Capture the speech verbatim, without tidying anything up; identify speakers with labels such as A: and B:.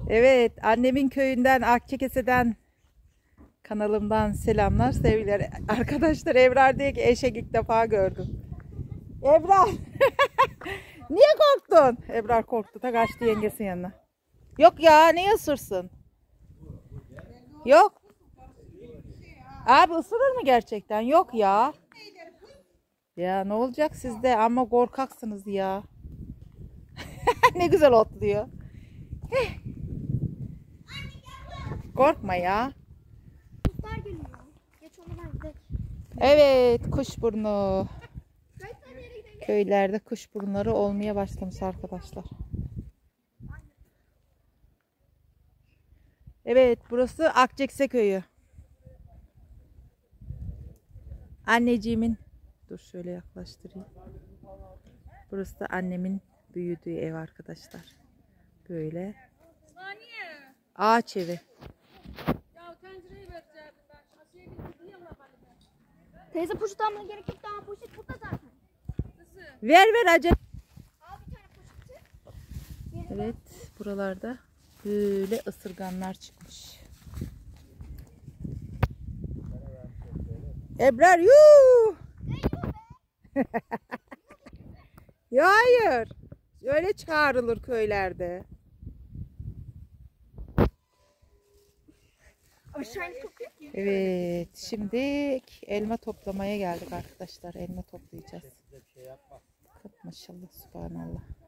A: Evet, annemin köyünden, Akçakese'den, kanalımdan selamlar, sevgiler. Arkadaşlar, Ebrar diyor ki eşek ilk defa gördüm. Ebrar! Niye korktun? Ebrar korktu da kaçtı yengesinin yanına. Yok ya, niye ısırsın? Yok. Abi ısırır mı gerçekten? Yok ya. Ya ne olacak sizde? Ama korkaksınız ya. Ne güzel otluyor. Heh. Korkma ya. Evet, kuşburnu. Köylerde kuşburnuları olmaya başlamış arkadaşlar. Evet, burası Akçekse köyü. Anneciğimin, dur şöyle yaklaştırayım. Burası da annemin büyüdüğü ev arkadaşlar. Böyle. Ağaç evi.
B: Teyze poşet almaya gerek yok, daha poşet burada zaten.
A: Ver ver acele.
B: Al bir tane poşeti.
A: Evet, buralarda böyle ısırganlar çıkmış. Ebrar yuuu. Ya hayır. Öyle çağrılır köylerde. Evet, şimdi elma toplamaya geldik arkadaşlar. Elma toplayacağız. Maşallah, subhanallah.